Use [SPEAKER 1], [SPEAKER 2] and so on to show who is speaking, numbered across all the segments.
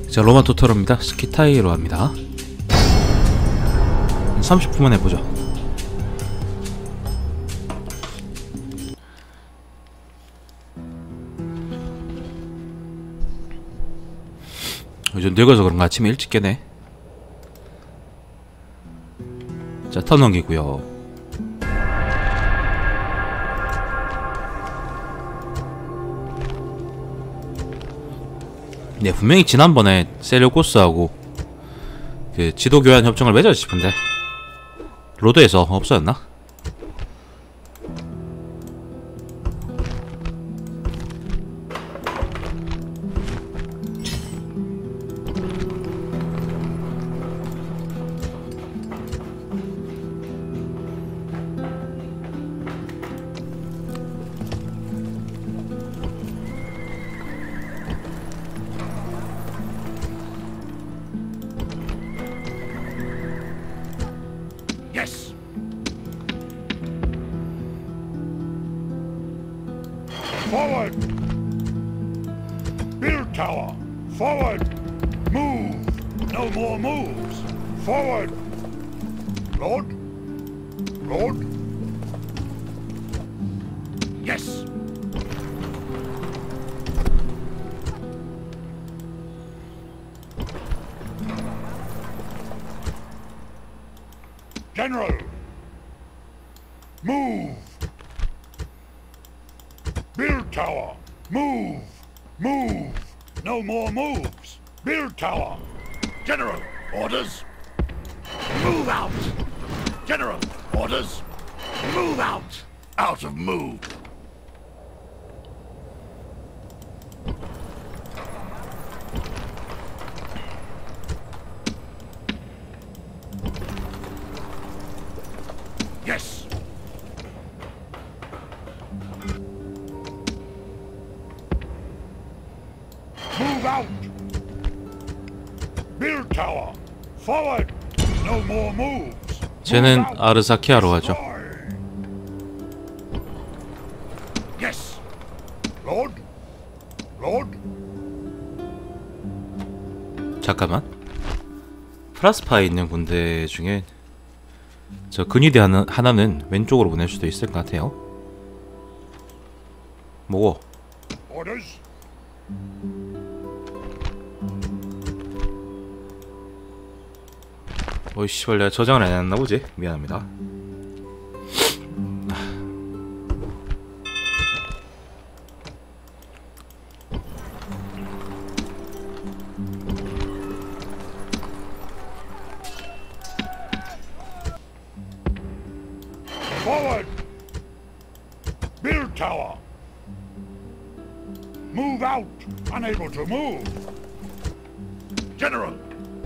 [SPEAKER 1] 자, 로마 토토로입니다. 스키타이로 합니다. 30분만 해보죠. 요즘 늙어서 그런가 아침에 일찍 깨네. 자, 턴 넘기고요. 네, 분명히 지난번에 셀레우코스하고 그 지도 교환 협정을 맺었지 싶은데 로드에서 없어졌나?
[SPEAKER 2] Yes. Forward. Build tower. Forward. Move. No more moves. Forward. Lord. Lord. Yes. General. Move. Build tower. Move. Move. No more moves. Build tower. General. Orders. Move out. General. Orders. Move out. Out of move. Yes. Move out. Build tower. Forward. No more moves.
[SPEAKER 1] 쟤는 아르사키아로 하죠.
[SPEAKER 2] Yes. Lord. Lord.
[SPEAKER 1] 잠깐만. 프라스파에 있는 군대 중에 저 근위대 하나는 왼쪽으로 보낼 수도 있을 것 같아요. 뭐고?
[SPEAKER 2] Orders.
[SPEAKER 1] 어이 씨발, 내가 저장을 안 해놨나 보지? 미안합니다.
[SPEAKER 2] Forward. Build tower. Move out. Unable to move. General.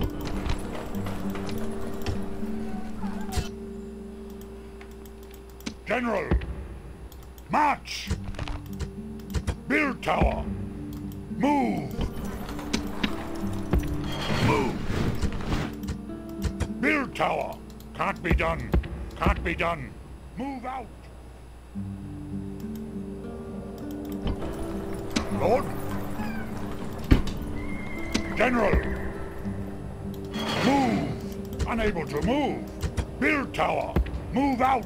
[SPEAKER 2] General. March. Build tower. Move. Move. Build tower. Can't be done. Can't be done. Move out. Lord. General. Move. Unable to move. Build tower. Move out.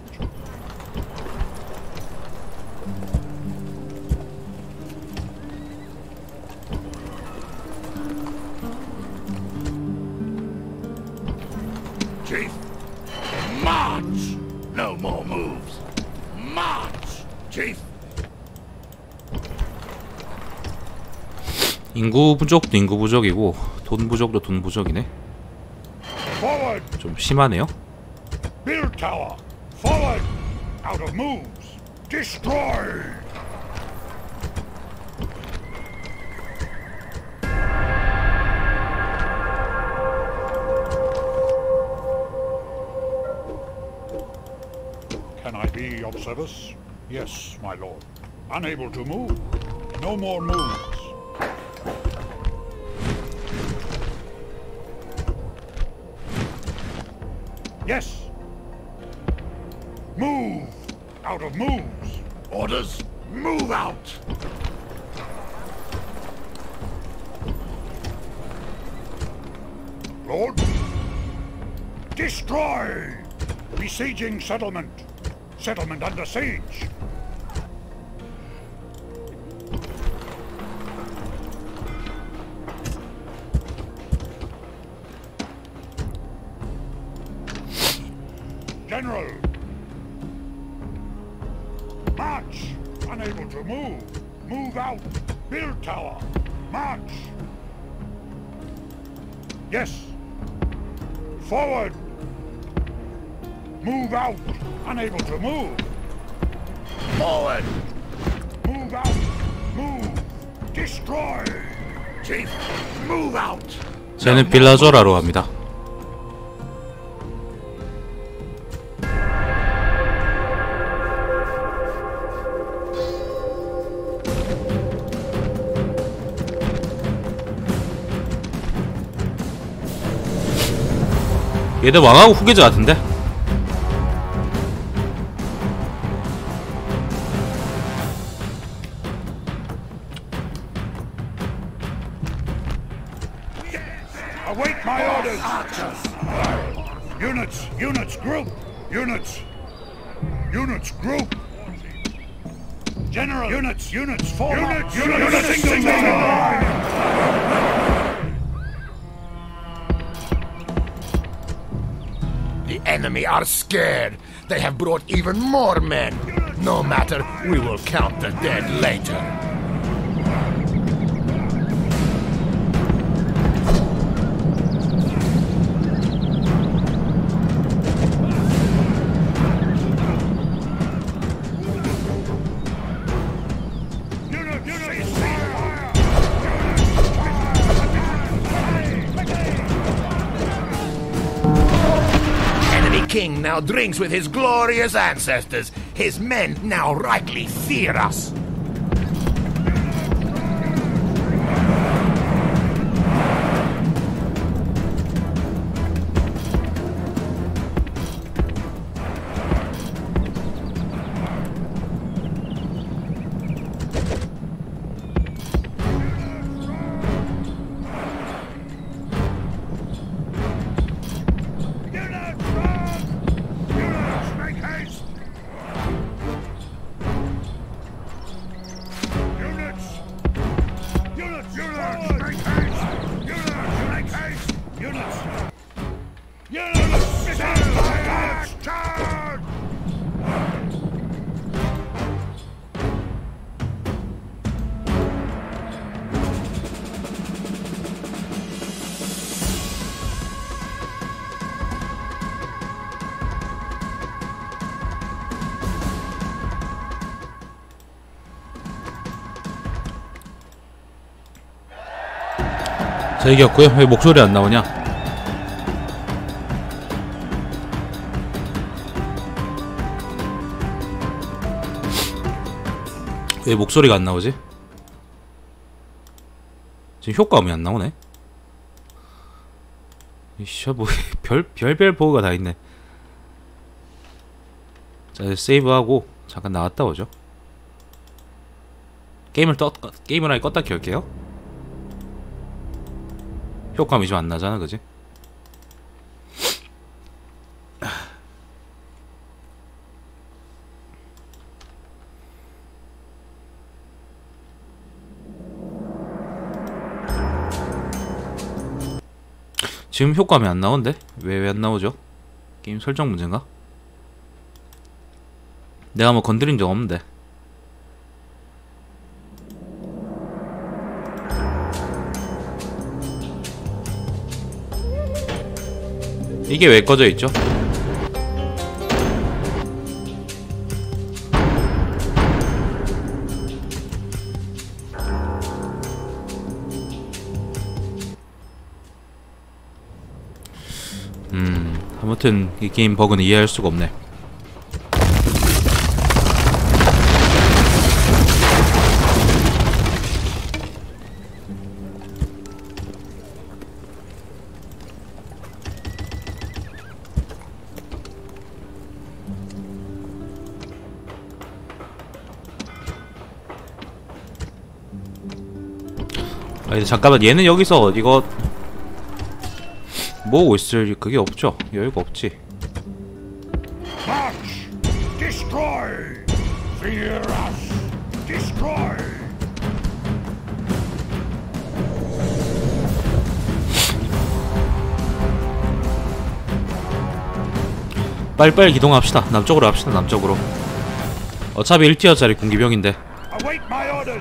[SPEAKER 2] Chief. March. No more moves. March. Chief.
[SPEAKER 1] 인구 부족도 인구 부족이고 돈 부족도 돈 부족이네.
[SPEAKER 2] Forward.
[SPEAKER 1] 좀 심하네요.
[SPEAKER 2] Build tower. Forward. Out of moves. Destroy. Can I be of service? Yes, my lord. Unable to move. No more moves. Yes. Move. Out of moves. Orders. Move out. Lord. Destroy! Besieging settlement. Settlement under siege. General. March! Unable to move. Move out. Build tower. March! Yes. Forward. Move out. Unable to move. Forward. Move out. Move. Destroy. Chief, move out.
[SPEAKER 1] 쟤는 빌라조라로 갑니다. 얘들 왕하고 후계자 같은데?
[SPEAKER 2] Await my orders. Units, group. Units, group. General. Units, form. Units, single line.
[SPEAKER 3] The enemy are scared. They have brought even more men. No matter, we will count the dead later. King now drinks with his glorious ancestors. His men now rightly fear us.
[SPEAKER 1] 자, 이겼고요. 왜 목소리 안 나오냐? 왜 목소리가 안 나오지? 지금 효과음이 안 나오네. 이씨, 뭐 별별 버그가 다 있네. 자, 세이브하고 잠깐 나갔다 오죠. 게임을 아예 껐다 켤게요. 효과음이 좀 안 나잖아, 그지? 지금 효과음이 안 나오는데? 왜 안 나오죠? 게임 설정 문제인가? 내가 뭐 건드린 적 없는데. 이게 왜 꺼져 있죠? 아무튼 이 게임 버그는 이해할 수가 없네. 잠깐만, 얘는 여기서 이거 모으고 있을 그게 없죠. 여유가 없지.
[SPEAKER 2] March! Destroy! Fear us! Destroy!
[SPEAKER 1] 빨리빨리 기동합시다. 남쪽으로 합시다. 남쪽으로. 어차피 1티어짜리 공기병인데.
[SPEAKER 2] Await my orders!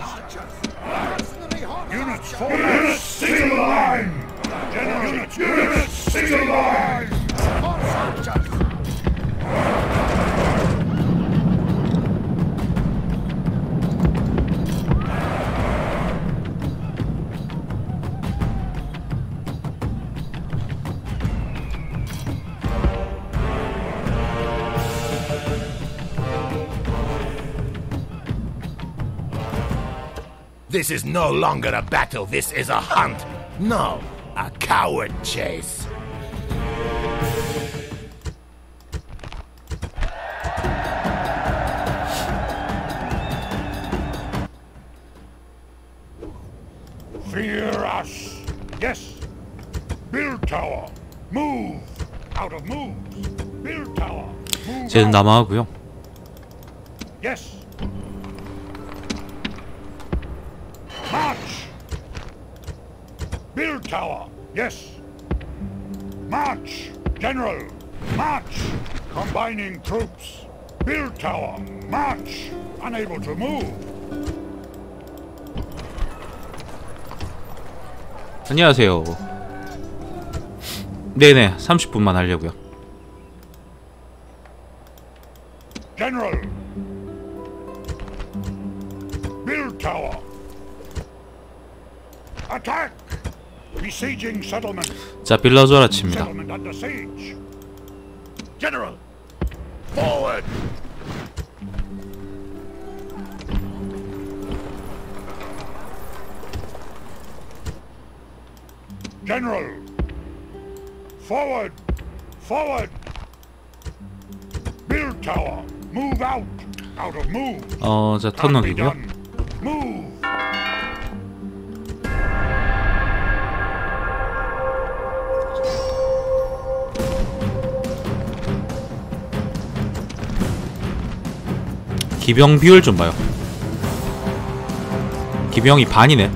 [SPEAKER 2] Units form! Units single line! General! Units single line!
[SPEAKER 3] This is no longer a battle, this is a hunt. No, a coward chase.
[SPEAKER 2] Fear us! Yes! Build tower! Move! Out of moves! Build tower! Move
[SPEAKER 1] 쟤는
[SPEAKER 2] out.
[SPEAKER 1] 남아하고요.
[SPEAKER 2] Yes! March! Build tower! Yes! March! General! March! Combining troops! Build tower! March! Unable to move!
[SPEAKER 1] 안녕하세요. 네네, 30분만 하려고요.
[SPEAKER 2] General! Build tower! Attack! Besieging settlement!
[SPEAKER 1] 자, 빌라조라 칩니다.
[SPEAKER 2] Settlement under siege!
[SPEAKER 3] General, forward!
[SPEAKER 2] General! Forward! Forward! Build tower! Move out! Out of move!
[SPEAKER 1] 자, 턴
[SPEAKER 2] Can't be
[SPEAKER 1] 넘기고요.
[SPEAKER 2] done. Move!
[SPEAKER 1] 기병 비율 좀 봐요. 기병이 반이네.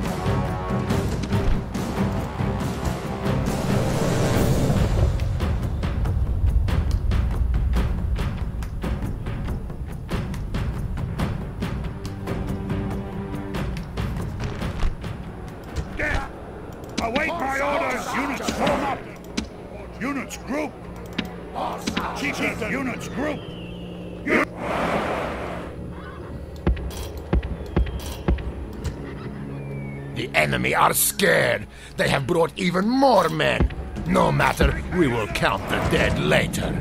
[SPEAKER 2] Death! Await my orders! Units form up! Units group! Chief units group!
[SPEAKER 3] The enemy are scared. They have brought even more men. No matter, we will count the dead later.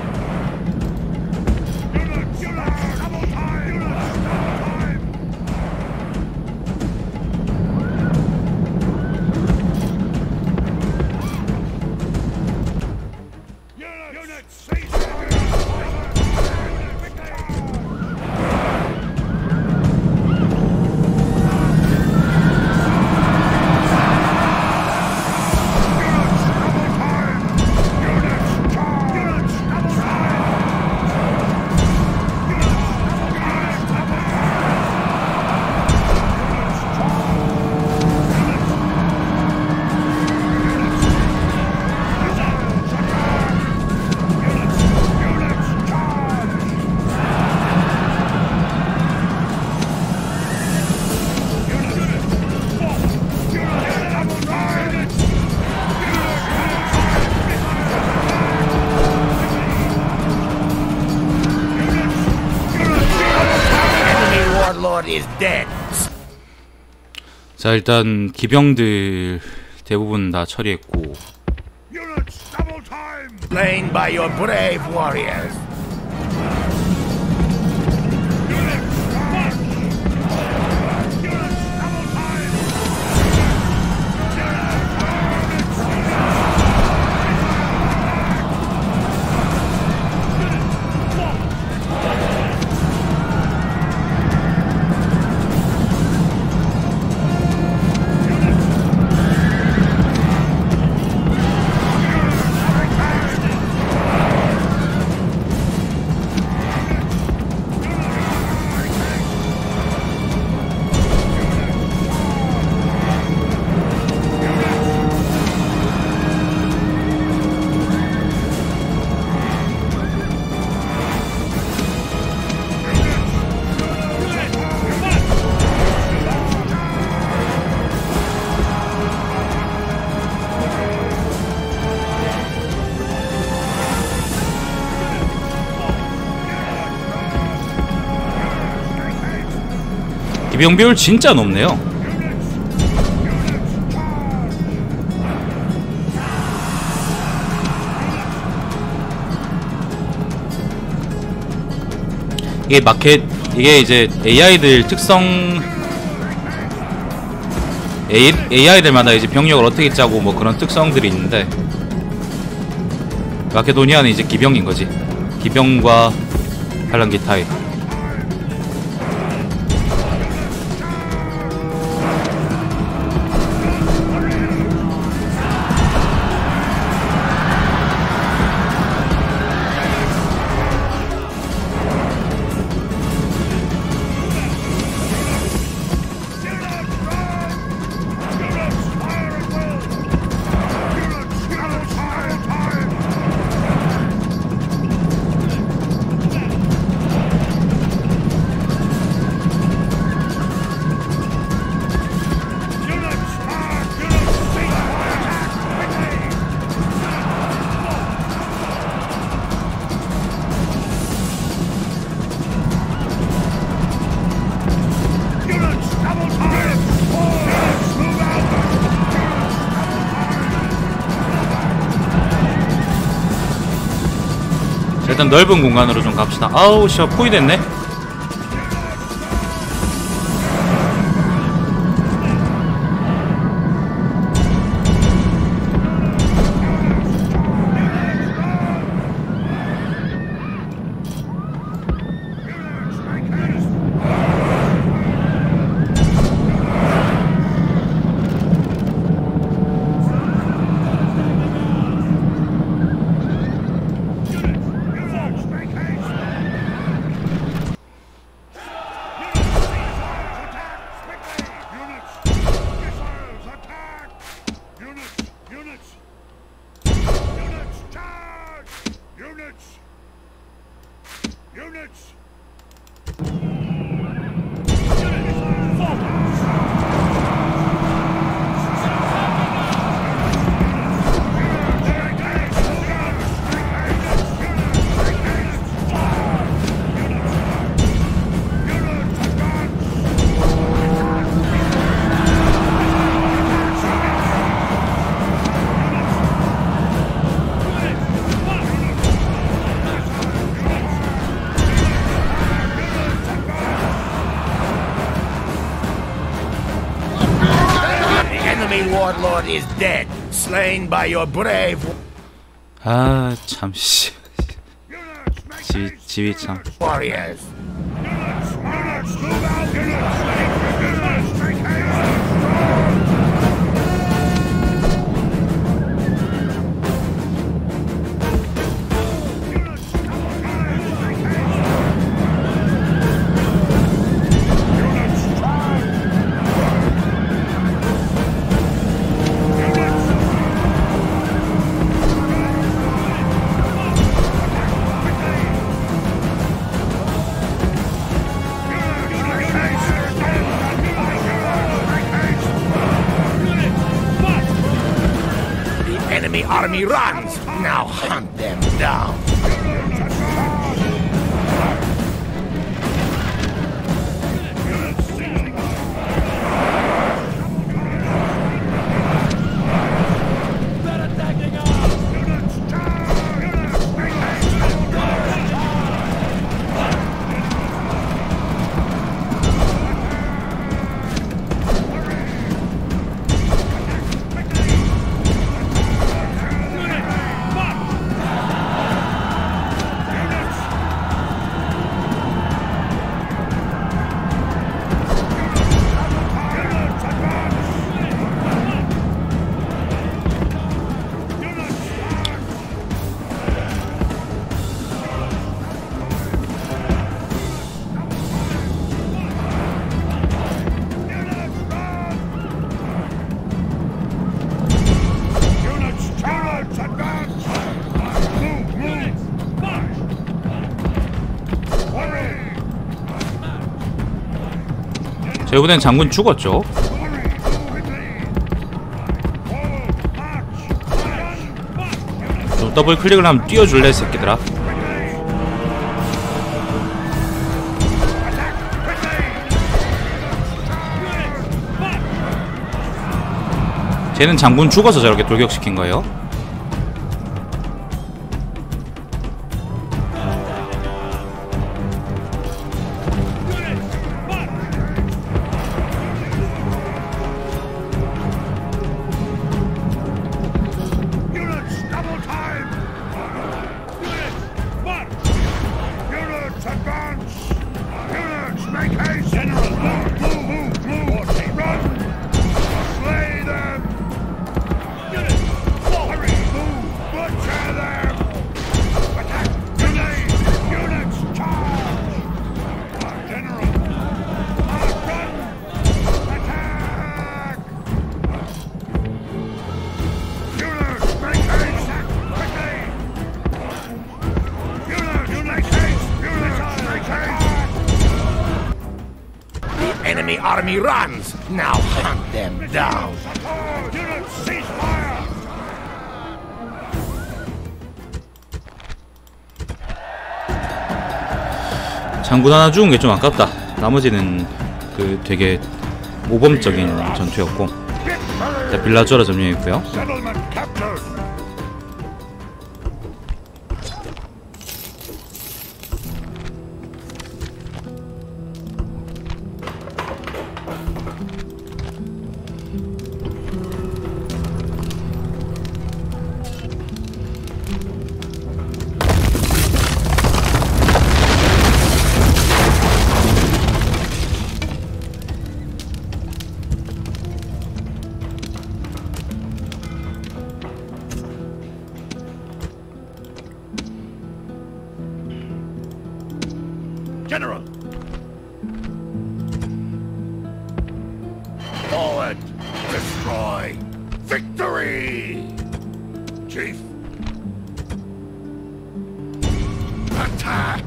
[SPEAKER 2] Units! Units! Double time! Units! Double time! Units! Cease!
[SPEAKER 3] Enemy warlord is dead.
[SPEAKER 1] 자, 일단 기병들 대부분 다 처리했고,
[SPEAKER 2] Units! Double time!
[SPEAKER 3] Slain by your brave warriors.
[SPEAKER 1] 기병 비율 진짜 높네요. 이게 마켓, 이게 이제 AI들 특성, AI들마다 이제 병력을 어떻게 짜고 뭐 그런 특성들이 있는데, 마케도니아는 이제 기병인 거지. 기병과 팔랑기 타입. 일단 넓은 공간으로 좀 갑시다. 아우 씨, 포위 됐네.
[SPEAKER 3] Warlord is dead, slain by your brave
[SPEAKER 1] 아 참 씨. 지휘 참.
[SPEAKER 3] warriors. The army runs. Now hunt them down.
[SPEAKER 1] 이번엔 장군 죽었죠. 좀 더블 클릭을 하면 뛰어줄래 새끼들아. 걔는 장군 죽어서 저렇게 돌격시킨 거예요.
[SPEAKER 2] Units, double time! Units, march! Units, advance! Units, make haste! General, move! Run! Slay them! Units, hurry, move! Butcher them! Attack! Units! Units, charge! General! Run! Attack! Units, make haste! Quickly! Units, make haste! Units, make haste!
[SPEAKER 3] The enemy army runs. Now hunt them down.
[SPEAKER 2] Support! Units, cease fire!
[SPEAKER 1] 장군 하나 죽은 게 좀 아깝다. 나머지는 그 되게 모범적인 전투였고. 자, 빌라조라 점령했고요.
[SPEAKER 2] Settlement captured! General! Forward! Destroy! Victory! Chief! Attack!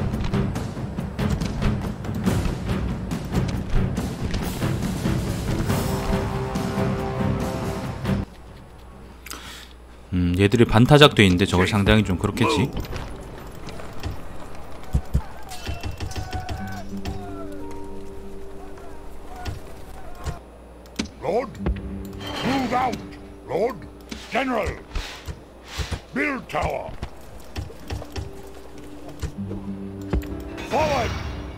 [SPEAKER 1] 얘들이 반타작도 있는데 저걸 상당히 좀 그렇겠지.
[SPEAKER 2] Lord, move out! Lord, General! Build tower! Forward!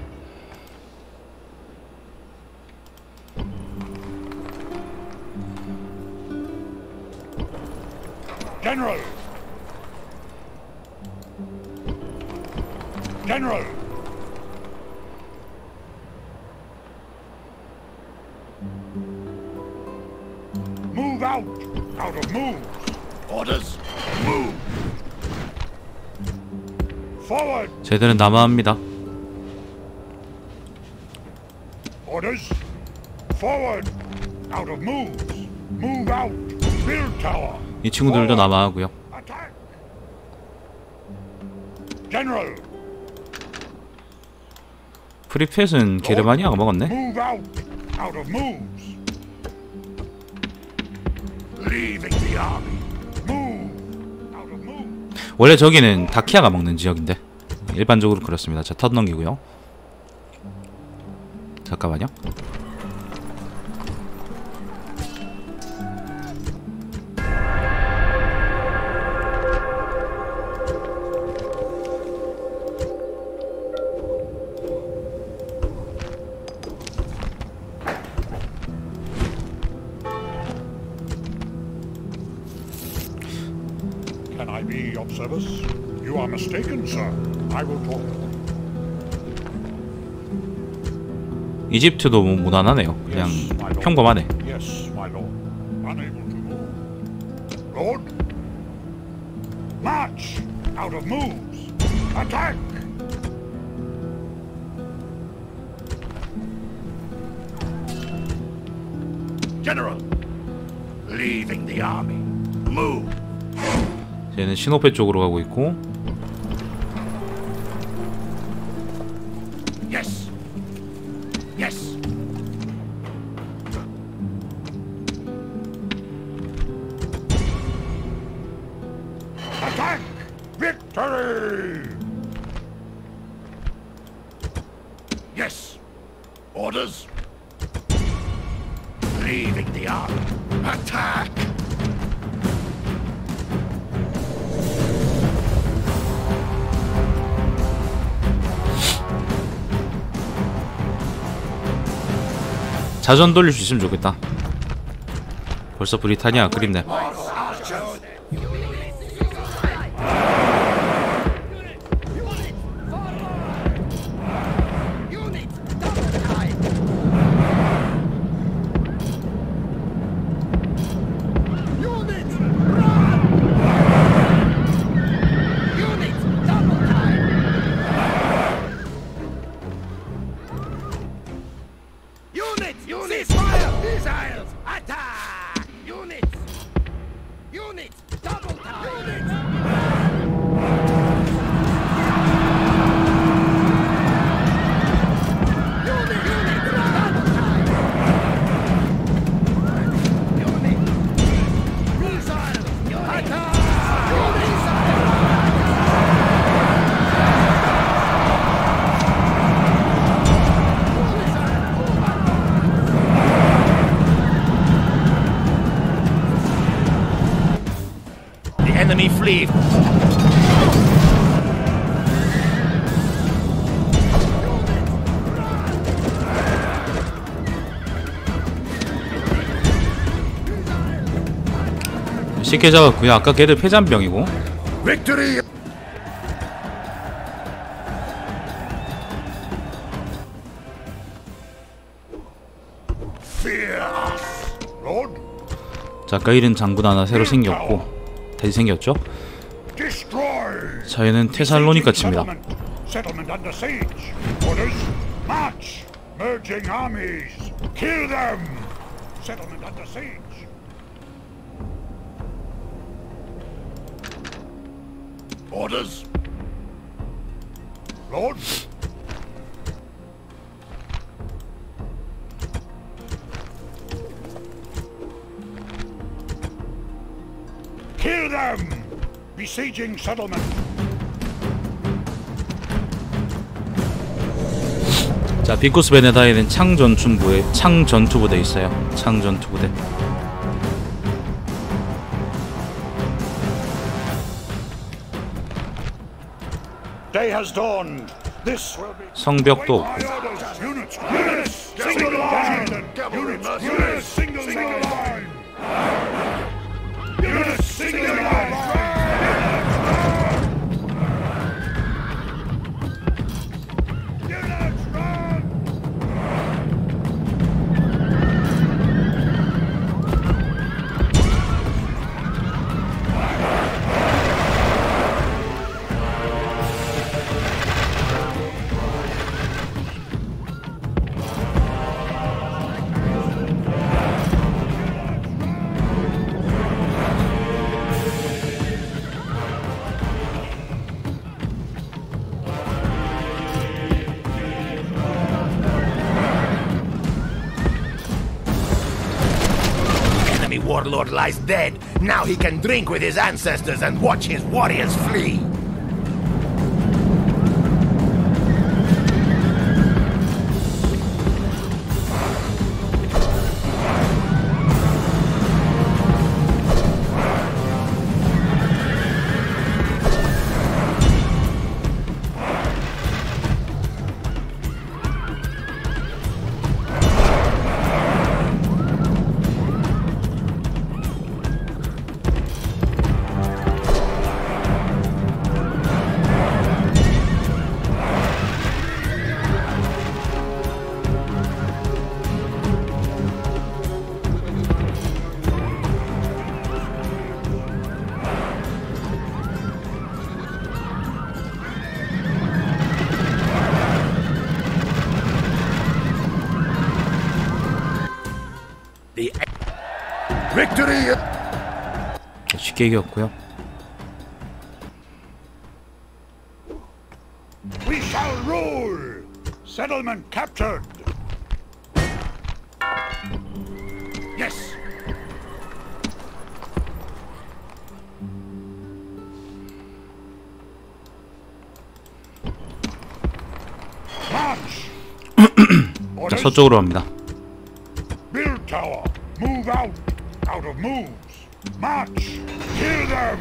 [SPEAKER 2] General! General! Move out! Out of moves! Orders! Move! Forward!
[SPEAKER 1] 쟤들은 남아합니다.
[SPEAKER 2] Orders! Forward! Out of moves! Move out! Build tower!
[SPEAKER 1] 이 친구들도 남아하고요.
[SPEAKER 2] Attack! General!
[SPEAKER 1] 프리펫은 게르마니아가 먹었네.
[SPEAKER 2] Move out! Out of moves! Leaving the army! Move! Out of moves!
[SPEAKER 1] 원래 저기는 다키아가 먹는 지역인데 일반적으로 그렇습니다. 자, 턴 넘기고요. 잠깐만요.
[SPEAKER 2] Can I be of service? You are mistaken, sir. I will talk.
[SPEAKER 1] 이집트도 뭐 무난하네요. 그냥 평범하네.
[SPEAKER 2] Yes, my lord. Unable to move. Lord? March! Out of moves! Attack! General! Leaving the army. Move!
[SPEAKER 1] 쟤는 시노페 쪽으로 가고 있고
[SPEAKER 2] Yes! Yes! Attack! Victory! Yes! Orders?
[SPEAKER 3] leaving the ark. Attack!
[SPEAKER 1] 자전 돌릴 수 있으면 좋겠다. 벌써 브리타니아 그립네.
[SPEAKER 3] Enemy flee.
[SPEAKER 1] 쉽게 잡았고요. 아까 걔들 폐잔병이고.
[SPEAKER 3] Victory.
[SPEAKER 2] Fear us, Lord.
[SPEAKER 1] 자, 아까 잃은 장군 하나 새로 생겼고 다시 생겼죠.
[SPEAKER 2] Destroy.
[SPEAKER 1] 자, 얘는 테살로니카 칩니다.
[SPEAKER 2] Settlement under siege. Orders. March. Merging armies. Kill them. Settlement under siege. Orders. Lord. Kill them. Besieging settlement.
[SPEAKER 1] 자, 비코스 베네다에는 창전투부대 있어요. 창전투부대.
[SPEAKER 2] Day has dawned. This will be
[SPEAKER 1] 성벽도
[SPEAKER 2] my
[SPEAKER 1] 없고.
[SPEAKER 2] orders. Units, single line. Units, single line. Units, single line. Units, run.
[SPEAKER 3] Enemy warlord lies dead. Now he can drink with his ancestors and watch his warriors flee. The victory.
[SPEAKER 1] 쉽게 이겼고요.
[SPEAKER 2] We shall rule. Settlement captured. Yes.
[SPEAKER 1] 자, 서쪽으로 갑니다.
[SPEAKER 2] Build tower. Out of moves. March. Kill them.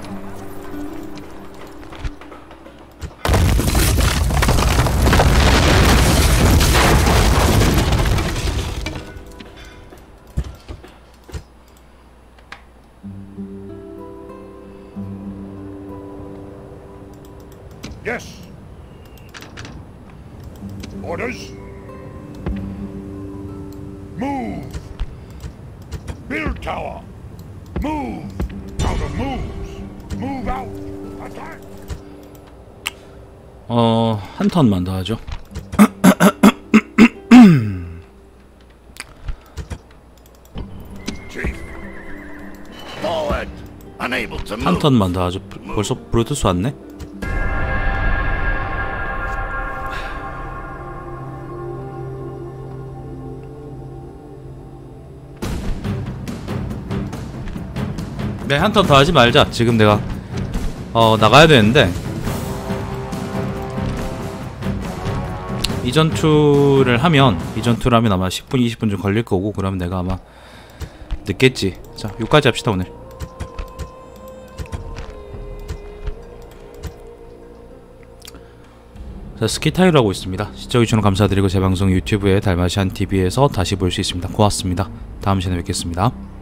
[SPEAKER 2] Yes. Orders. Move. Build tower. Move. Out of moves. Move out. Attack.
[SPEAKER 1] 한 턴만 더 하죠.
[SPEAKER 2] Chief. Forward. Unable to
[SPEAKER 1] 한
[SPEAKER 2] move.
[SPEAKER 1] 턴만 더 하죠. 벌써 브루투스 왔네? 네, 한 턴 더 하지 말자. 지금 내가 나가야 되는데 이 전투를 하면 아마 10분 20분 좀 걸릴 거고, 그러면 내가 아마 늦겠지. 자, 6까지 합시다 오늘. 자, 스키타이로 하고 있습니다. 시청해주셔서 감사드리고 제 방송 유튜브에 달마시안TV에서 다시 볼 수 있습니다. 고맙습니다. 다음 시간에 뵙겠습니다.